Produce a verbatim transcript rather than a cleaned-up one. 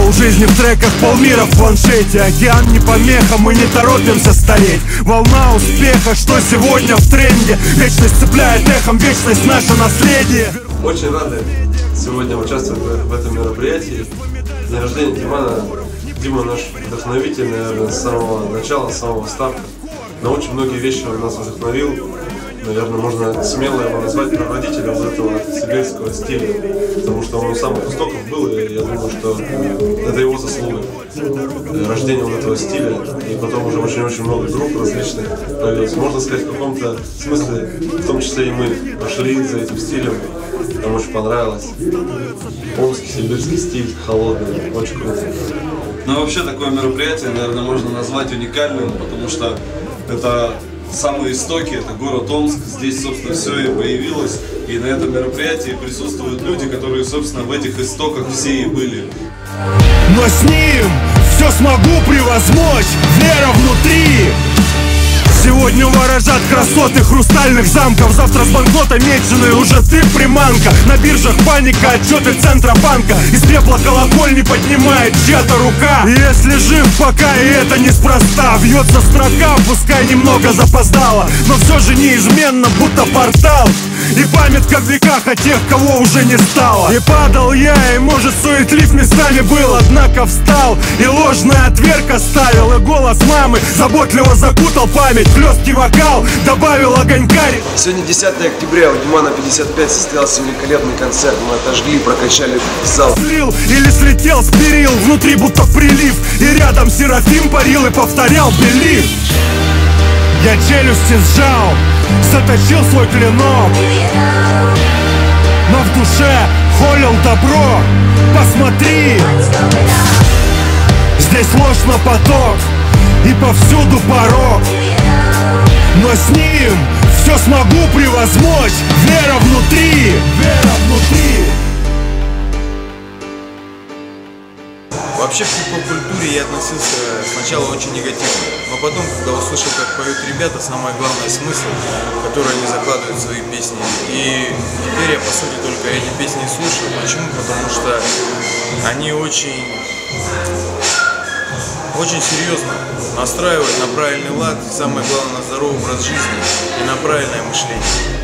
У жизни в треках полмира в планшете. Океан не помеха, мы не торопимся стареть. Волна успеха, что сегодня в тренде. Вечность цепляет эхом, вечность наше наследие. Очень рады сегодня участвовать в этом мероприятии. День рождения Димана. Дима наш вдохновитель, наверное, с самого начала, с самого старта. На очень многие вещи он нас вдохновил. Наверное, можно смело его назвать прародителем вот этого сибирского стиля, потому что он у самых истоков был, и я думаю, что это его заслуга. Рождение вот этого стиля, и потом уже очень-очень много групп различных появилось. Можно сказать, в каком-то смысле, в том числе и мы пошли за этим стилем, нам очень понравилось. Омский, сибирский стиль, холодный, очень круто. Но вообще такое мероприятие, наверное, можно назвать уникальным, потому что это самые истоки, это город Омск, здесь, собственно, все и появилось, и на этом мероприятии присутствуют люди, которые, собственно, в этих истоках все и были. Но с ним все смогу превозмочь, вера внутри. Сегодня ворожат красоты хрустальных замков. Завтра с банкнота меченой уже ты приманка. На биржах паника, отчеты Центробанка. Из пепла колокольни поднимает чья-то рука. И если жив пока, и это неспроста. Вьется строка, пускай немного запоздала, но все же неизменно, будто портал. И памятка в веках о тех, кого уже не стало. И падал я, и может суетлив местами был, однако встал и ложный отверг оставил. И голос мамы заботливо закутал память. Хлесткий вокал добавил огонька. Сегодня десятое октября, у Димана пятьдесят пять состоялся великолепный концерт. Мы отожгли, прокачали зал. Слил или слетел с перил, внутри будто прилив. И рядом Серафим парил и повторял «Белив». Я челюсти сжал, заточил свой клинок, но в душе холил добро. Посмотри, здесь ложь на поток и повсюду порог. Но с ним все смогу превозмочь, вера внутри, вера внутри. Вообще к хип-хоп-культуре я относился сначала очень негативно, но потом, когда услышал, как поют ребята, самое главное смысл, который они закладывают в свои песни. И теперь я, по сути, только эти песни слушаю. Почему? Потому что они очень, очень серьезно настраивают на правильный лад, и самое главное, на здоровый образ жизни и на правильное мышление.